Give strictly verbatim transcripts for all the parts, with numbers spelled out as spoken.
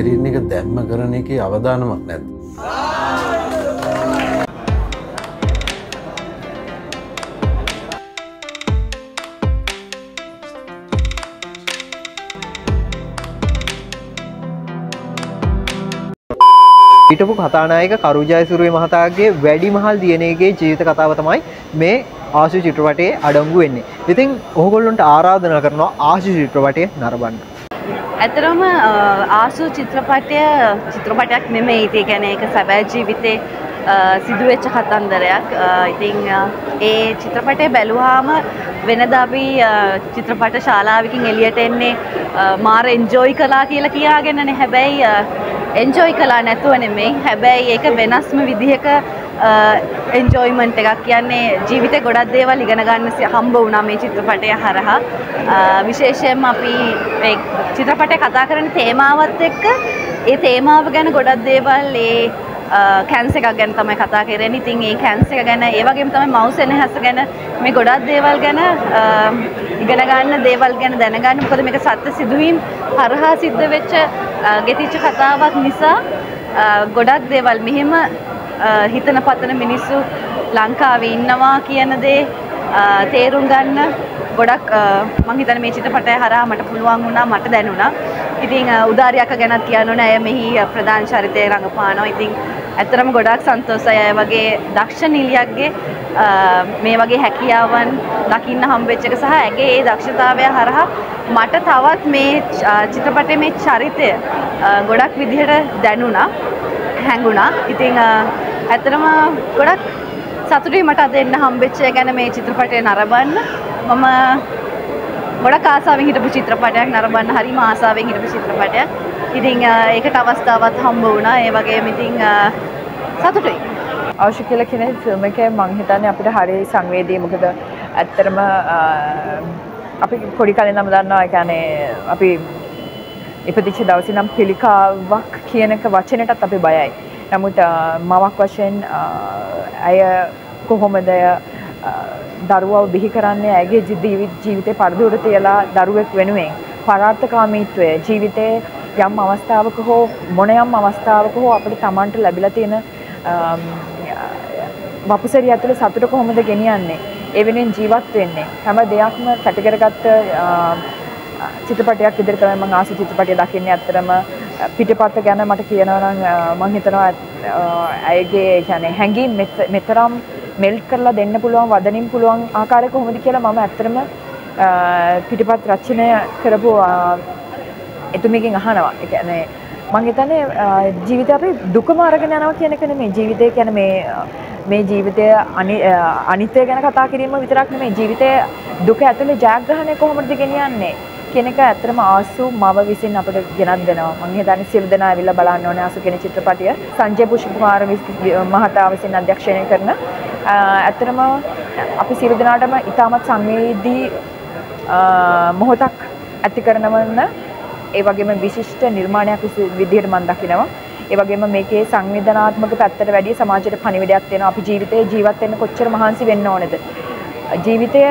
කෙරින් එක දැම්ම කරන එකේ අවදානමක් නැද්ද? හිටපු කතානායක කරු ජයසූරිය මහතාගේ වැඩිමහල් දියණියගේ ජීවිත කතාව තමයි මේ ආශු චිත්‍රපටයේ අඩංගු වෙන්නේ. ඉතින් ඔයගොල්ලන්ට ආරාධනා කරනවා ආශු චිත්‍රපටය නරඹන්න. ඇත්තටම ආශු චිත්‍රපටය චිත්‍රපටයක් නෙමෙයි. ඒ කියන්නේ ඒක සැබෑ ජීවිතේ සිදුවෙච්ච කතන්දරයක්. ඉතින් ඒ චිත්‍රපටය බැලුවාම වෙනදා අපි චිත්‍රපට ශාලාවකින් එළියට එන්නේ මාර එන්ජොයි කළා කියලා කියාගෙනනේ. හැබැයි එන්ජොයි කළා නැතුව නෙමෙයි. හැබැයි ඒක වෙනස්ම විදිහක එන්ජොයිමන්ට් එකක්. කියන්නේ ජීවිතේ ගොඩක් දේවල් ඉගෙන ගන්න හම්බ වුණා මේ චිත්‍රපටය හරහා. විශේෂයෙන්ම අපි මේ චිත්‍රපටය කතා කරන තේමාවත් එක්ක ඒ තේමාව ගැන ගොඩක් දේවල් ඒ කැන්සර් එකක් ගැන තමයි කතා කරන්නේ. ඉතින් ඒ කැන්සර් එක ගැන ඒ වගේම තමයි මවුස් එනහස ගැන මේ ගොඩක් දේවල් ගැන ඉගෙන ගන්න දේවල් ගැන දැනගන්න. මොකද මේක සත්‍ය සිදුවීම් හරහා සිද්ධ වෙච්ච ගෙතිච්ච කතාවක් නිසා ගොඩක් දේවල් මෙහෙම හිතන පතන මිනිස්සු ලංකාවේ ඉන්නවා කියන දේ තේරුම් ගන්න ගොඩක් මම හිතන්නේ මේ චිත්‍රපටය හරහා මට පුළුවන් වුණා, මට දැනුණා. ඉතින් උදාරියක ගැනත් කියන්න ඕනේ. අය මෙහි ප්‍රධාන චරිතය රඟපානවා. ඉතින් ඇත්තටම ගොඩක් සන්තෝෂයි අය වගේ දක්ෂ නිලියක්ගේ මේ වගේ හැකියාවන් දකින්න හම්බෙච්ච එක සහ ඇගේ ඒ දක්ෂතාවය හරහා මට තවත් මේ චිත්‍රපටයේ මේ චරිතය ගොඩක් විදිහට දැනුණා, හැඟුණා. ඉතින් ඇත්තටම ගොඩක් සතුටුයි මට අද එන්න හම්බෙච්ච එක ගැන මේ චිත්‍රපටය නරඹන්න. මම ගොඩක් ආසාවෙන් හිටපු චිත්‍රපටයක් නරඹන්න, හරිම ආසාවෙන් හිටපු චිත්‍රපටයක්. ඉතින් ඒකට අවස්ථාවක් හම්බ වුණා. ඒ වගේම ඉතින් සතුටුයි. අවශ්‍ය කියලා කියන ෆිල්ම් එකේ මං හිතන්නේ අපිට හරිය සංවේදී. මොකද ඇත්තටම අපි පොඩි කාලේ නම් දන්නවා. ඒ කියන්නේ අපි ඉපදිච්ච දවසේ නම් පිළිකාවක් කියන එක වචනෙටත් අපි බයයි. නමුත් මවක් වශයෙන් අය කොහොමද දරුවව බිහි කරන්නේ? ඇගේ ජීවිතේ පරදුරට තියලා දරුවෙක් වෙනුවෙන් පරාර්ථකාමීත්වය ජීවිතේ යම් අවස්ථාවක හෝ මොන යම් අවස්ථාවක හෝ අපිට Tamanට ලැබිලා තියෙන වපුසරිය ඇතුළේ සතුට කොහොමද ගෙනියන්නේ? ඒ වෙනුවෙන් ජීවත් වෙන්නේ. හැම දෙයක්ම කැටි කරගත්ත චිත්‍රපටයක් විදිහට තමයි මම ආසු චිත්‍රපටය දකින්නේ. ඇත්තටම පිටපත ගැන මට කියනවා නම් මම හිතනවා අයගේ කියන්නේ හැඟීම් මෙතරම් මෙල්ට් කරලා දෙන්න පුළුවන්, වදනින් පුළුවන් ආකාරය කොහොමද කියලා මම ඇත්තටම පිටපත් රචනය කරපු එතුමියකින් අහනවා. ඒ කියන්නේ මම හිතන්නේ ජීවිතේ අපි දුකම අරගෙන යනවා කියන එක නෙමෙයි. ජීවිතය කියන්නේ මේ මේ ජීවිතය අනිත්‍ය ගැන කතා කිරීම විතරක් නෙමෙයි. ජීවිතයේ දුක ඇතුලේ ජයග්‍රහණය කොහොමද ගෙනියන්නේ කියන එක ඇත්තටම ආසු මව විසින් අපිට ගෙනත් දෙනවා. මම හිතන්නේ සියලු දෙනා ඇවිල්ලා බලන්න ඕනේ ආසු කියන චිත්‍රපටය. සංජය පුෂ්පකුමාර මහතා විසින් අධ්‍යක්ෂණය කරන ඇත්තටම අපි සියලු දෙනාටම ඉතාමත් සංවේදී මොහොතක් ඇති කරනවන්න ඒ වගේම විශිෂ්ට නිර්මාණයක් විදිහට මම දකිනවා. ඒ වගේම මේකේ සංවේදනාත්මක පැත්තට වැඩිය සමාජයට පණිවිඩයක් දෙනවා. අපි ජීවිතේ ජීවත් වෙන්න කොච්චර මහන්සි වෙන්න ඕනේද? ජීවිතය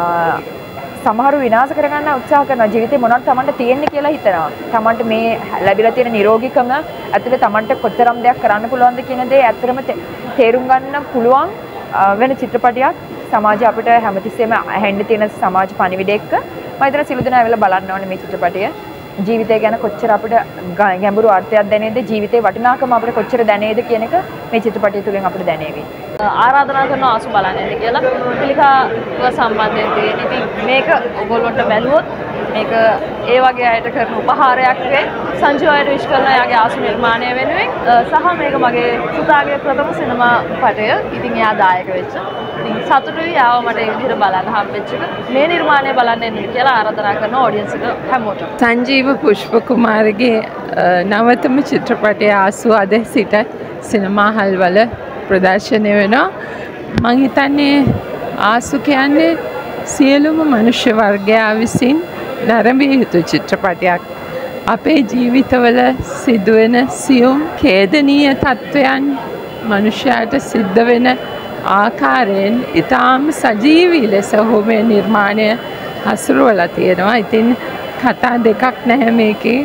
සමහරු විනාශ කරගන්න උත්සාහ කරනවා. ජීවිතේ මොනවද Tamanට තියෙන්නේ කියලා හිතනවා. Tamanට මේ ලැබිලා තියෙන නිරෝගීකම ඇතුලේ Tamanට කොතරම් දෙයක් කරන්න පුළුවන්ද කියන දේ ඇත්තටම තේරුම් ගන්න පුළුවන් වෙන චිත්‍රපටයක් සමාජය අපිට හැමතිස්සෙම ඇහෙන්න තියෙන සමාජ පණිවිඩ එක්ක මම හිතන සිළු දෙනා ඇවිල්ලා බලන්න ඕනේ මේ චිත්‍රපටය. ජීවිතය ගැන කොච්චර අපිට ගැඹුරු අර්ථයක් දැනේද, ජීවිතේ වටිනාකම අපිට කොච්චර දැනේද කියන එක මේ චිත්‍රපටය තුලින් අපිට දැනේවි. ආරාධනා කරන ආසු බලන්නේ කියලා පිළිකාව සම්බන්ධයෙන් තියෙන. ඉතින් මේක ඔයගොල්ලන්ට බැලුවොත් මේක ඒ වගේ අයට කරන උපහාරයක් වෙයි. සංජයයට විශ් කරන යාගේ ආසු නිර්මාණය වෙනුවෙන් සහ මේක මගේ පුතාගේ ප්‍රථම සිනමා පටය. ඉතින් එයා දායක වෙච්ච. ඉතින් සතුටුයි ආව මට ඒ විදිහට බලන්න හම්බෙච්ච එක. මේ නිර්මාණය බලන්න එන්න කියලා ආරාධනා කරන ඔඩියන්ස් එක හැමෝටම. සංජීව පුෂ්පකුමාරගේ නවතම චිත්‍රපටය ආසු අද සිට සිනමා හල් වල ප්‍රදර්ශනය වෙනවා. මං හිතන්නේ ආසු කියන්නේ සියලුම මනුෂ්‍ය වර්ගයා විසින් නරඹිය යුතු චිත්‍රපටයක්. අපේ ජීවිතවල සිදුවෙන සියුම් ඛේදනීය තත්ත්වයන් මනුෂ්‍යයාට සිද්ධ වෙන ආකාරයෙන් ඉතාම සජීවී ලෙස ඔහු මේ නිර්මාණය හසුරුවලා තියෙනවා. ඉතින් කතා දෙකක් නැහැ මේකේ.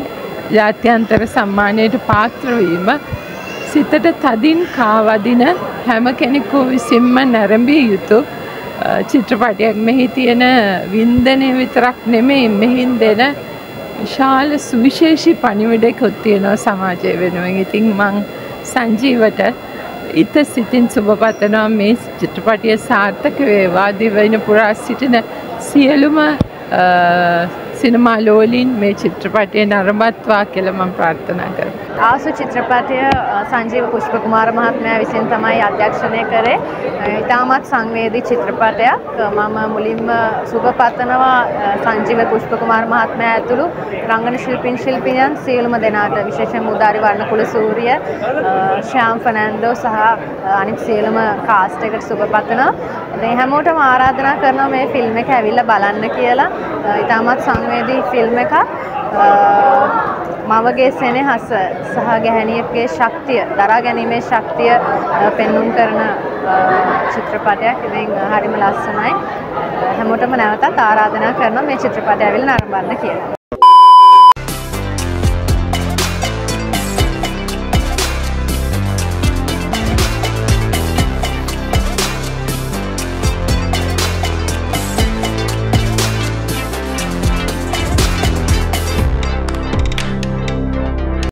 ජාත්‍යන්තර සම්මානයට පාත්‍ර වීම සිතට තදින් කාවදින හැම කෙනෙකු විසින්ම නැරඹිය යුතු චිත්‍රපටයක්. මෙහි තියෙන වින්දනය විතරක් නෙමෙයි මෙහින් දෙන විශාල සුවිශේෂී පණිවිඩයකුත් තියෙනවා සමාජය වෙනුවෙන්. ඉතින් මං සංජීවට ඉත සිතින් සුබ පතනවා මේ චිත්‍රපටය සාර්ථක වේවා. දිවයින පුරා සිටින සියලුම සිනමා ලෝලීන් මේ චිත්‍රපටය නරඹත්වා කියලා මම ප්‍රාර්ථනා කරනවා. ආසු චිත්‍රපටය සංජීව පුෂ්ප කුමාර මහත්මයා විසින් තමයි අධ්‍යක්ෂණය කරේ. ඉතාමත් සංවේදී චිත්‍රපටයක්. මම මුලින්ම සුබ පතනවා සංජීව පුෂ්ප කුමාර මහත්මයා ඇතුළු රංගන ශිල්පීන් ශිල්පිනියන් සියලුම දෙනාට, විශේෂයෙන් උදාරි වර්ණකුල සූරිය, ශ්‍යාම් ෆර්නැන්ඩෝ සහ අනිත් සියලුම කාස්ට් එකට සුබ පතනවා. ඉතින් හැමෝටම ආරාධනා කරනවා මේ ෆිල්ම් එක ඇවිල්ලා බලන්න කියලා. ඉතාමත් සංවේදී ෆිල්ම් එකක්. මවගේ සෙනෙහස සහ ගැහැණියකගේ ශක්තිය, දරා ගැනීමේ ශක්තිය පෙන්වුම් කරන චිත්‍රපටයක්. ඉතින් හරිම ලස්සනයි. හැමෝටම නැවතත් ආරාධනා කරනවා මේ චිත්‍රපටය ඇවිල්ලා නරඹන්න කියලා.